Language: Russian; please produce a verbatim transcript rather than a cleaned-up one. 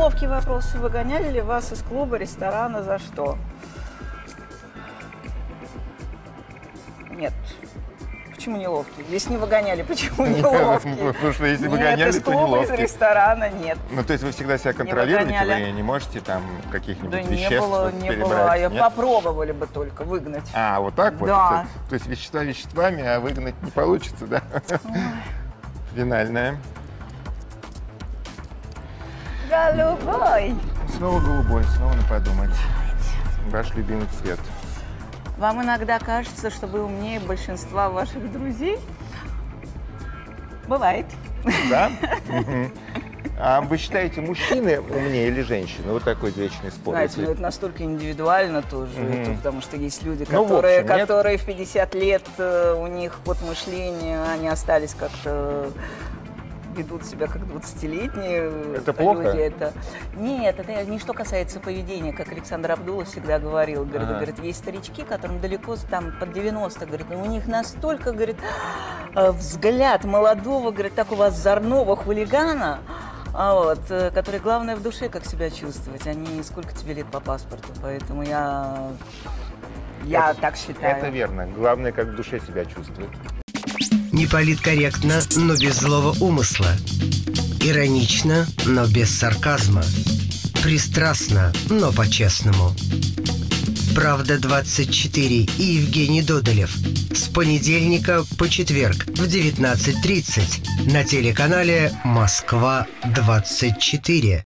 Неловкий вопрос. Выгоняли ли вас из клуба, ресторана, за что? Нет. Почему неловкий? Если не выгоняли, почему неловкий? Потому что если Нет, выгоняли, из то клуба, из неловкий. ресторана нет. Ну, то есть вы всегда себя контролируете, выгоняли. вы не можете там каких-нибудь Да не веществ было, вот не перебрать? было. А я Нет? попробовали бы только выгнать. А, вот так вот? Да. То есть вещества веществами, а выгнать не получится, да? Финальная. Голубой. Снова голубой, снова на подумать. Ваш любимый цвет. Вам иногда кажется, что вы умнее большинства ваших друзей? Бывает. Да? Мгм. А вы считаете, мужчины умнее или женщины? Вот такой вечный спор. Знаете, если- ну это настолько индивидуально тоже, Мгм. это потому что есть люди, Ну, в которые, общем, нет? которые в пятьдесят лет, э, у них ход мышления, они остались как-то, ведут себя как двадцатилетние. Это плохо? Люди. Это... Нет, это не что касается поведения, как Александр Абдулов всегда говорил. Говорит, Ага. говорит, есть старички, которым далеко там под девяносто, говорит, у них настолько, говорит, э, взгляд молодого, говорит, такого озорного хулигана, а вот, э, который главное в душе, как себя чувствовать, а не сколько тебе лет по паспорту. Поэтому я, я Это- так считаю. Это верно. Главное, как в душе себя чувствует. Не политкорректно, но без злого умысла. Иронично, но без сарказма. Пристрастно, но по-честному. «Правда двадцать четыре» и Евгений Додолев. С понедельника по четверг в девятнадцать тридцать на телеканале «Москва двадцать четыре».